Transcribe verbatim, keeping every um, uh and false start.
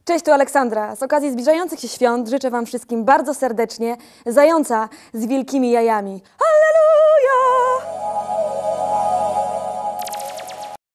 Cześć, tu Aleksandra. Z okazji zbliżających się świąt życzę Wam wszystkim bardzo serdecznie zająca z wielkimi jajami. Halleluja!